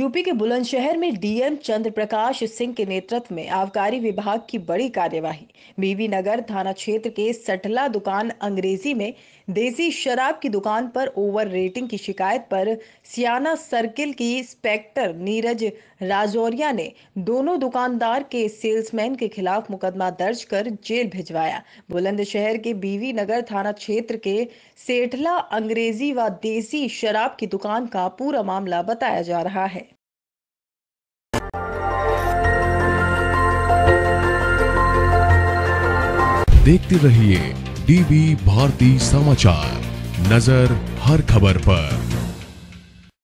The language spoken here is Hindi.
यूपी के बुलंदशहर में डीएम चंद्र प्रकाश सिंह के नेतृत्व में आबकारी विभाग की बड़ी कार्यवाही। बीवी नगर थाना क्षेत्र के सटला दुकान अंग्रेजी में देसी शराब की दुकान पर ओवर रेटिंग की शिकायत पर सियाना सर्किल की इंस्पेक्टर नीरज राजौरिया ने दोनों दुकानदार के सेल्समैन के खिलाफ मुकदमा दर्ज कर जेल भिजवाया। बुलंदशहर के बीवी नगर थाना क्षेत्र के सेठला अंग्रेजी व देसी शराब की दुकान का पूरा मामला बताया जा रहा है। देखते रहिए डीवी भारती समाचार, नजर हर खबर पर।